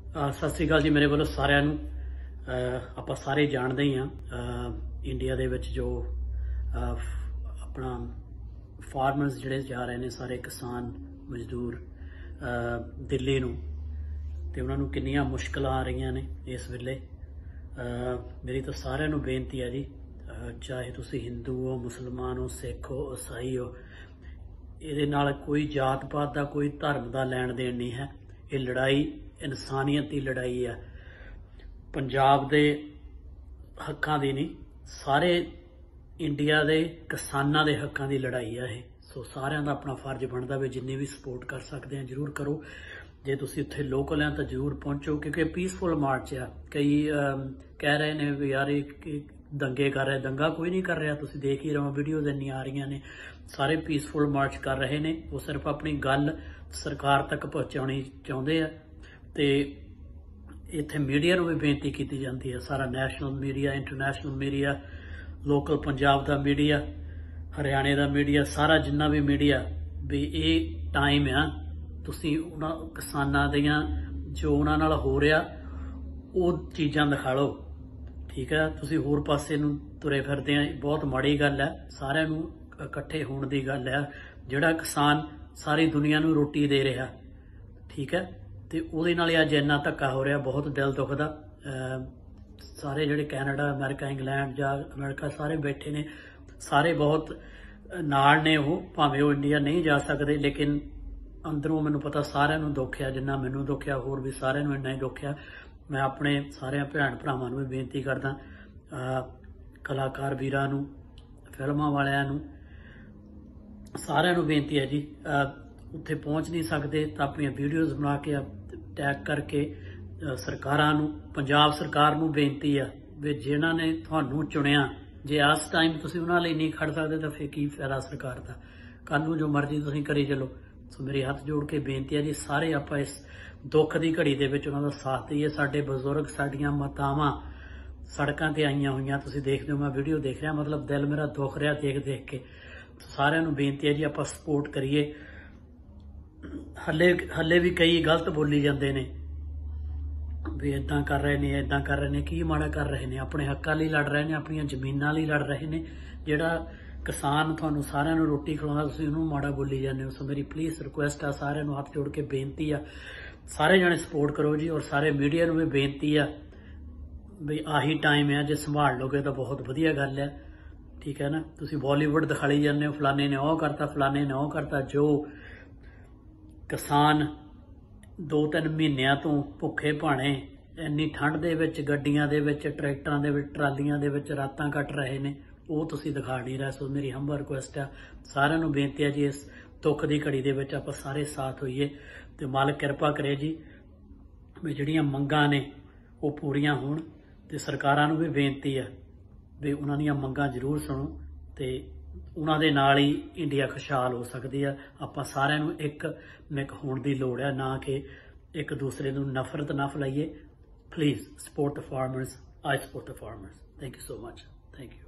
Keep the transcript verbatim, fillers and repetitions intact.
ਸਤਿ ਸ੍ਰੀ ਅਕਾਲ ਜੀ ਮੇਰੇ ਵੱਲੋਂ ਸਾਰਿਆਂ ਨੂੰ। ਆਪਾਂ ਸਾਰੇ ਜਾਣਦੇ ਹੀ ਹਾਂ ਇੰਡੀਆ ਦੇ ਵਿੱਚ ਜੋ ਆਪਣਾ ਫਾਰਮਰਸ ਜਿਹੜੇ ਜਾ ਰਹੇ ਨੇ ਸਾਰੇ ਕਿਸਾਨ ਮਜ਼ਦੂਰ ਦਿੱਲੀ ਨੂੰ ਤੇ ਉਹਨਾਂ ਨੂੰ ਕਿੰਨੀਆਂ ਮੁਸ਼ਕਲਾਂ ਆ ਰਹੀਆਂ ਨੇ ਇਸ ਵੇਲੇ। ਮੇਰੀ ਤਾਂ ਸਾਰਿਆਂ ਨੂੰ ਬੇਨਤੀ ਹੈ ਜੀ, ਚਾਹੇ ਤੁਸੀਂ ਹਿੰਦੂ ਹੋ, ਮੁਸਲਮਾਨ ਹੋ, ਸਿੱਖ ਹੋ, ਈਸਾਈ ਹੋ, ਇਹਦੇ ਨਾਲ ਕੋਈ ਜਾਤ ਪਾਤ ਦਾ ਕੋਈ ਧਰਮ ਦਾ ਲੈਣ ਦੇਣ नहीं है। ये लड़ाई इनसानियत की लड़ाई है, पंजाब के हकों की नहीं, सारे इंडिया के किसानों के हकों की लड़ाई है ये। सो सारिਆਂ ਦਾ अपना फर्ज बनता भी जिन्ने भी सपोर्ट कर सकते हैं जरूर करो। जे तुसीं उत्थे लोकल हैं तो जरूर पहुँचो, क्योंकि पीसफुल मार्च है। कई कह रहे हैं भी यार दंगे कर रहे, दंगा कोई नहीं कर रहा, तुसीं देख ही रहो, वीडियोज़ इन्नी आ रही ने, सारे पीसफुल मार्च कर रहे हैं। वो सिर्फ अपनी गल सरकार तक पहुँचानी चाहते हैं। तो इत्थे मीडिया नूं भी बेनती की जाती है, सारा national media, international media, local Punjab का मीडिया, हरियाणे का मीडिया, सारा जिन्ना भी मीडिया भी ये टाइम आ तुसीं उन्हां किसानां दियां जो उन्हां नाल हो रहा वो चीज़ां दिखा लो, ठीक है। तुसीं होर पासे नूं तुरे फिरदे आ, बहुत माड़ी गल है। सारिਆਂ ਨੂੰ इकट्ठे होने की गल है। जिहड़ा किसान सारी दुनिया नूं रोटी दे रहा, ठीक है, तो ਉਹਦੇ ਨਾਲ अज इन्ना धक्का हो रहा, बहुत दिल दुखदा। सारे जिहड़े कैनेडा, अमेरिका, इंग्लैंड जां अमेरिका सारे बैठे ने, सारे बहुत नाल ने, वो भावें वो इंडिया नहीं जा सकते, लेकिन अंदरों मैनूं पता सारिਆਂ ਨੂੰ दुख है, जिन्ना मैनूं दुख है होर भी सारिਆਂ ਨੂੰ इन्ना ही दुख है। मैं अपने सारे भैन भरावां नूं भी बेनती करदा, कलाकार वीरां नूं, फिल्मां वालियां नूं, सारिਆਂ ਨੂੰ बेनती है जी, उत्थे पहुँच नहीं सकते तो अपनी वीडियोज़ बना के टैग करके सरकारां नूं, पंजाब सरकार नूं बेनती है भी जिन्हां ने तुहानूं चुनिया, जे इस टाइम तुसीं उन्हां लई नहीं खड़ सकते तो फिर की फायदा सरकार का। कल नूं जो मर्जी तुसीं करी चलो। सो मेरी हथ जोड़ के बेनती है जी, सारे आपां इस दुख की घड़ी दे विच उन्हां दा साथ दईए। साडे बजुर्ग, साडियां मातावां सड़कां ते आईयां होईयां, तुसीं देखदे हो, मैं वीडियो देख रहा, मतलब दिल मेरा दुख रहा देख देख के। सारिਆਂ ਨੂੰ बेनती है जी, आपां सपोर्ट करिए। हले हले भी कई गलत बोली जाते हैं भी इदां कर रहे हैं, इदां कर रहे हैं, की माड़ा कर रहे हैं, अपने हक्कां लई लड़ रहे हैं, अपन जमीनां लई लड़ रहे हैं। जिहड़ा किसान तुहानूं सारिਆਂ ਨੂੰ रोटी खिलाउंदा, तुसीं उहनूं माड़ा बोली जाते हो। सो मेरी प्लीज़ रिक्वेस्ट आ, सारिਆਂ ਨੂੰ हथ जोड़ के बेनती आ, सारे जने सपोर्ट करो जी। और सारे मीडिया ਨੂੰ भी बेनती आ भी आही टाइम है, जे संभाल लोगे तो बहुत वधिया गल है, ठीक है ना। तुसीं बॉलीवुड दिखाई जाते हो, फलाने ने वो करता, फलाने ने वो करता। जो किसान दो तीन महीनों तो भुखे भाने इन्नी ठंड दे विच गड्डियां दे विच, ट्रैक्टरां दे विच, ट्रालियां दे विच रातां कट रहे हैं, वो तुसीं दिखा नहीं रहे। सो मेरी हंबल रिक्वेस्ट है, सारिਆਂ ਨੂੰ बेनती है जी, इस दुख की घड़ी दे विच आपां सारे साथ होईए ते मालक किरपा करे जी भी जिहड़ियां मंगां ने वो पूरीआं होण। ते सरकारां ਨੂੰ भी बेनती है भी उन्हां दीयां मंगां जरूर सुणो, ते उन्हां दे नाल ही इंडिया खुशहाल हो सकती है। आपां सारिਆਂ ਨੂੰ एक मिक होण दी लोड़ है, ना कि एक दूसरे ਨੂੰ नफरत ना फैलाइए। Please support the farmers, I support the farmers. Thank you so much, thank you.